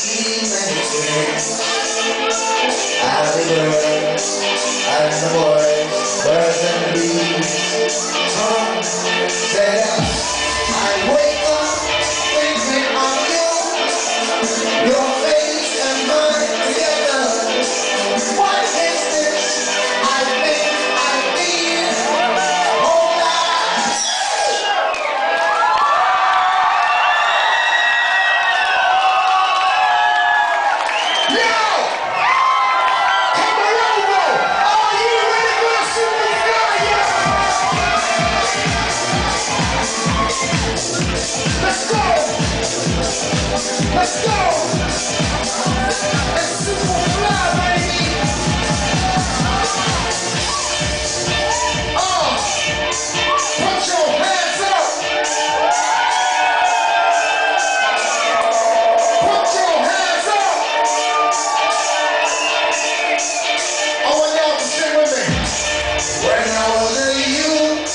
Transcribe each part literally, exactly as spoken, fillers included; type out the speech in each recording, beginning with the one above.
see many things. Out of the girls, out of the boys, birds and the bees. Some said I wake up thinking of you, your face and mine together. What is this? I think I feel. Hold on. Yo! Camarova! Are you ready for a superstar? Let's go! Let's go! It's Superfly, baby! Oh! Put your hands up! Put your hands up! I want y'all to sing with me. When I was a youth,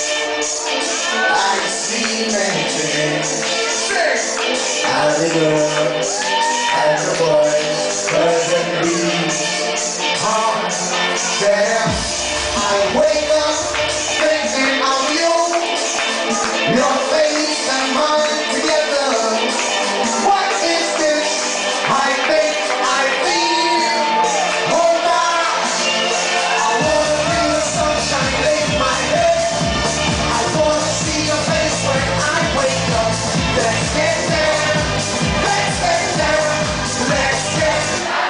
I see many things. Sing! Out of the girls, out of the boys, birds and the bees. Huh? Damn, I wake up thinking of you, your face and mine together. What is this? I think I feel. Hold on. I wanna feel the sunshine in my head. I wanna see your face when I wake up. Let's get down. Let's get down. Let's get down.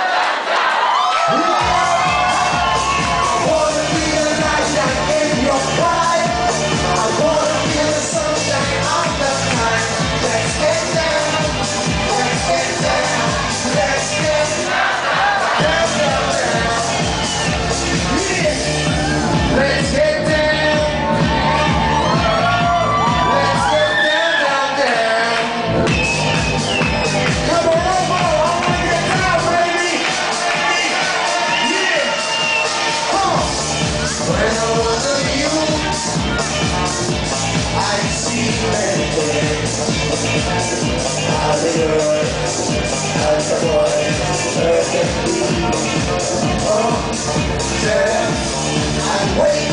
I wanna be the light shine in your pride. I wanna feel the sunshine of the night. Let's get down. Let's get down. Let's get down, down, down, down. Yeah. Let's get down. Let's get down, down, down. Come on, Robo, I wanna get down, baby. Yeah. Huh. When I was a youth, I see many things. Out the girls, out the boys, birds and bees. Oh, yeah. I wake